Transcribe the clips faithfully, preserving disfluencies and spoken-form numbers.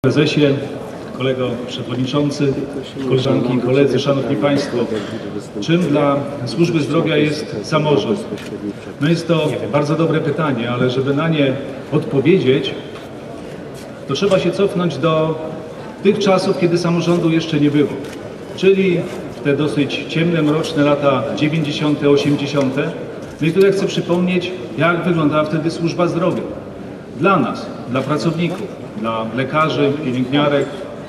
Prezesie, kolego przewodniczący, koleżanki i koledzy, szanowni państwo, czym dla służby zdrowia jest samorząd? No jest to bardzo dobre pytanie, ale żeby na nie odpowiedzieć, to trzeba się cofnąć do tych czasów, kiedy samorządu jeszcze nie było, czyli te dosyć ciemne, mroczne lata dziewięćdziesiąte, osiemdziesiąte. No i tutaj chcę przypomnieć, jak wyglądała wtedy służba zdrowia. Dla nas, dla pracowników, dla lekarzy, pielęgniarek,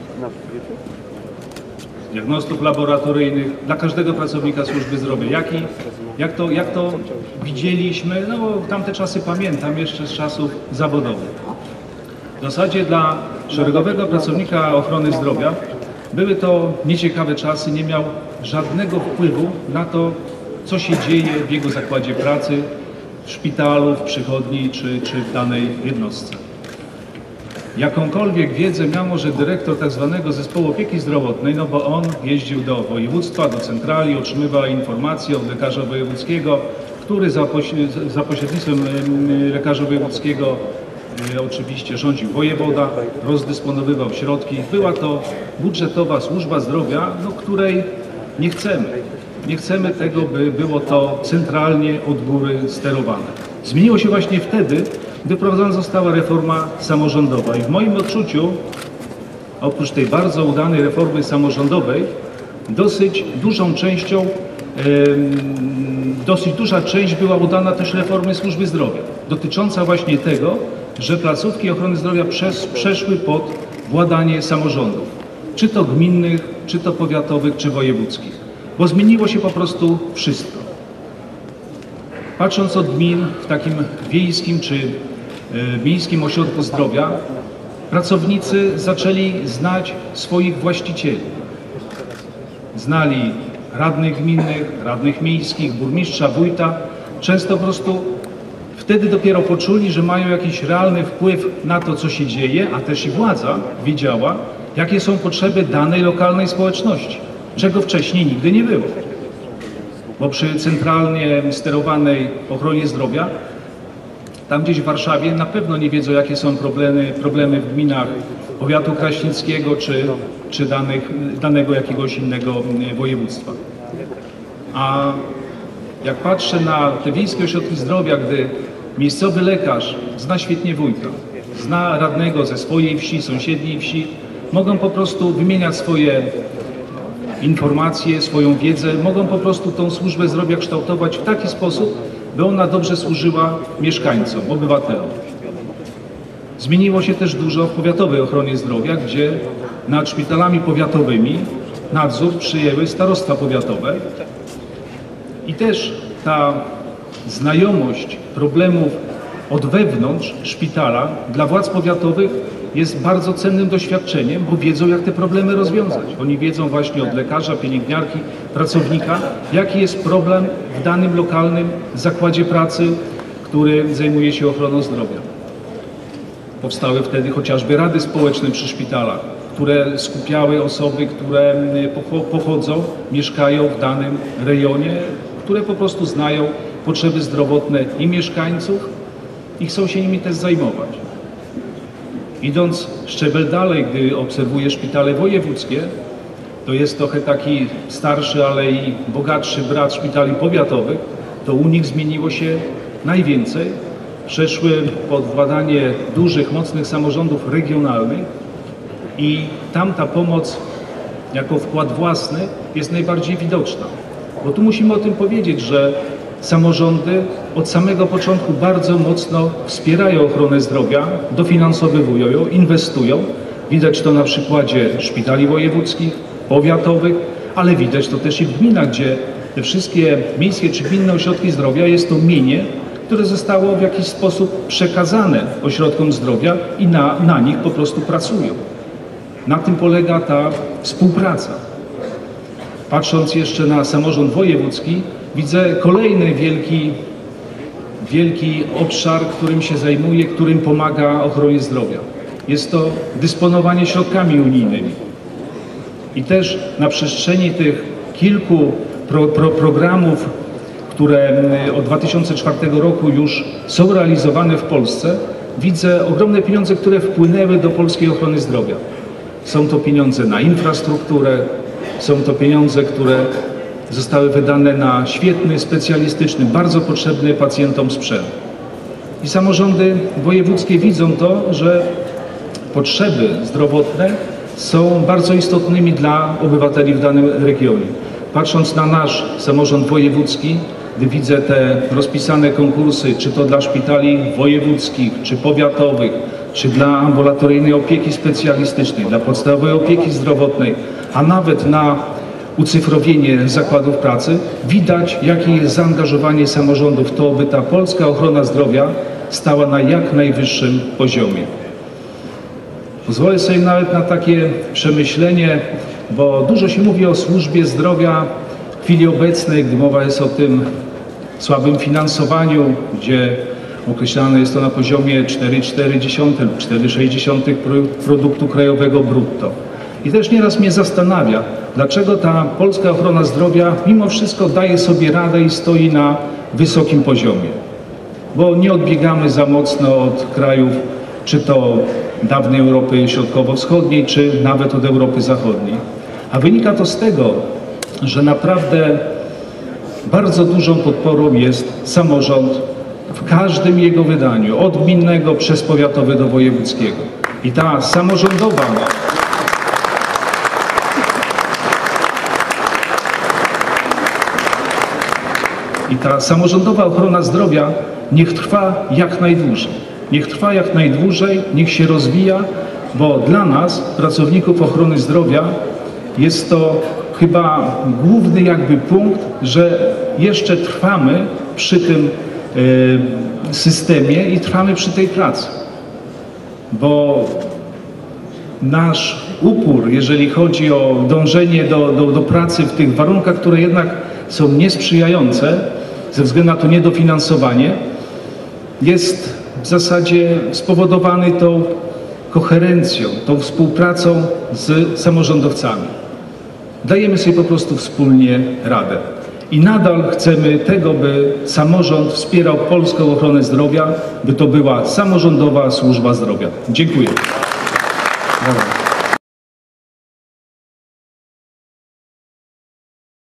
diagnostów laboratoryjnych, dla każdego pracownika służby zdrowia. Jak, i, jak, to, jak to widzieliśmy, no bo tamte czasy pamiętam jeszcze z czasów zawodowych. W zasadzie dla szeregowego pracownika ochrony zdrowia były to nieciekawe czasy, nie miał żadnego wpływu na to, co się dzieje w jego zakładzie pracy, w szpitalu, w przychodni czy, czy w danej jednostce. Jakąkolwiek wiedzę miał może dyrektor tak zwanego zespołu opieki zdrowotnej, no bo on jeździł do województwa, do centrali, otrzymywał informacje od lekarza wojewódzkiego, który za, poś- za pośrednictwem lekarza wojewódzkiego e, oczywiście rządził wojewoda, rozdysponowywał środki. Była to budżetowa służba zdrowia, no, której nie chcemy. Nie chcemy tego, by było to centralnie od góry sterowane. Zmieniło się właśnie wtedy, gdy wprowadzona została reforma samorządowa. I w moim odczuciu, oprócz tej bardzo udanej reformy samorządowej, dosyć dużą częścią, e, dosyć duża część była udana też reformy służby zdrowia, dotycząca właśnie tego, że placówki ochrony zdrowia przez, przeszły pod władanie samorządów, czy to gminnych, czy to powiatowych, czy wojewódzkich. Bo zmieniło się po prostu wszystko. Patrząc od gmin w takim wiejskim czy e, miejskim ośrodku zdrowia, pracownicy zaczęli znać swoich właścicieli. Znali radnych gminnych, radnych miejskich, burmistrza, wójta. Często po prostu wtedy dopiero poczuli, że mają jakiś realny wpływ na to, co się dzieje, a też i władza wiedziała, jakie są potrzeby danej lokalnej społeczności, czego wcześniej nigdy nie było. Bo przy centralnie sterowanej ochronie zdrowia, tam gdzieś w Warszawie na pewno nie wiedzą, jakie są problemy, problemy w gminach powiatu kraśnickiego czy, czy danych, danego jakiegoś innego województwa. A jak patrzę na te wiejskie ośrodki zdrowia, gdy miejscowy lekarz zna świetnie wójta, zna radnego ze swojej wsi, sąsiedniej wsi, mogą po prostu wymieniać swoje informacje, swoją wiedzę, mogą po prostu tą służbę zdrowia kształtować w taki sposób, by ona dobrze służyła mieszkańcom, obywatelom. Zmieniło się też dużo w powiatowej ochronie zdrowia, gdzie nad szpitalami powiatowymi nadzór przyjęły starostwa powiatowe i też ta znajomość problemów od wewnątrz szpitala dla władz powiatowych jest bardzo cennym doświadczeniem, bo wiedzą, jak te problemy rozwiązać. Oni wiedzą właśnie od lekarza, pielęgniarki, pracownika, jaki jest problem w danym lokalnym zakładzie pracy, który zajmuje się ochroną zdrowia. Powstały wtedy chociażby rady społeczne przy szpitalach, które skupiały osoby, które pochodzą, mieszkają w danym rejonie, które po prostu znają potrzeby zdrowotne i mieszkańców i chcą się nimi też zajmować. Idąc szczebel dalej, gdy obserwuję szpitale wojewódzkie, to jest trochę taki starszy, ale i bogatszy brat szpitali powiatowych, to u nich zmieniło się najwięcej. Przeszły pod władanie dużych, mocnych samorządów regionalnych i tam ta pomoc jako wkład własny jest najbardziej widoczna. Bo tu musimy o tym powiedzieć, że samorządy od samego początku bardzo mocno wspierają ochronę zdrowia, dofinansowują ją, inwestują. Widać to na przykładzie szpitali wojewódzkich, powiatowych, ale widać to też i w gminach, gdzie te wszystkie miejskie czy gminne ośrodki zdrowia jest to mienie, które zostało w jakiś sposób przekazane ośrodkom zdrowia i na, na nich po prostu pracują. Na tym polega ta współpraca. Patrząc jeszcze na samorząd wojewódzki, widzę kolejny wielki, wielki obszar, którym się zajmuje, którym pomaga ochronie zdrowia. Jest to dysponowanie środkami unijnymi. I też na przestrzeni tych kilku pro, pro, programów, które od dwa tysiące czwartego roku już są realizowane w Polsce, widzę ogromne pieniądze, które wpłynęły do polskiej ochrony zdrowia. Są to pieniądze na infrastrukturę, są to pieniądze, które zostały wydane na świetny, specjalistyczny, bardzo potrzebny pacjentom sprzęt. I samorządy wojewódzkie widzą to, że potrzeby zdrowotne są bardzo istotnymi dla obywateli w danym regionie. Patrząc na nasz samorząd wojewódzki, gdy widzę te rozpisane konkursy, czy to dla szpitali wojewódzkich, czy powiatowych, czy dla ambulatoryjnej opieki specjalistycznej, dla podstawowej opieki zdrowotnej, a nawet na ucyfrowienie zakładów pracy, widać, jakie jest zaangażowanie samorządów w to, by ta polska ochrona zdrowia stała na jak najwyższym poziomie. Pozwolę sobie nawet na takie przemyślenie, bo dużo się mówi o służbie zdrowia w chwili obecnej, gdy mowa jest o tym słabym finansowaniu, gdzie określane jest to na poziomie cztery przecinek cztery lub cztery przecinek sześć produktu krajowego brutto. I też nieraz mnie zastanawia, dlaczego ta polska ochrona zdrowia mimo wszystko daje sobie radę i stoi na wysokim poziomie. Bo nie odbiegamy za mocno od krajów, czy to dawnej Europy Środkowo-Wschodniej, czy nawet od Europy Zachodniej. A wynika to z tego, że naprawdę bardzo dużą podporą jest samorząd w każdym jego wydaniu, od gminnego przez powiatowy do wojewódzkiego. I ta samorządowa I ta samorządowa ochrona zdrowia niech trwa jak najdłużej. Niech trwa jak najdłużej, niech się rozwija, bo dla nas, pracowników ochrony zdrowia, jest to chyba główny jakby punkt, że jeszcze trwamy przy tym y, systemie i trwamy przy tej pracy. Bo nasz upór, jeżeli chodzi o dążenie do, do, do pracy w tych warunkach, które jednak są niesprzyjające ze względu na to niedofinansowanie, jest w zasadzie spowodowany tą koherencją, tą współpracą z samorządowcami. Dajemy sobie po prostu wspólnie radę. I nadal chcemy tego, by samorząd wspierał polską ochronę zdrowia, by to była samorządowa służba zdrowia. Dziękuję. Brawo.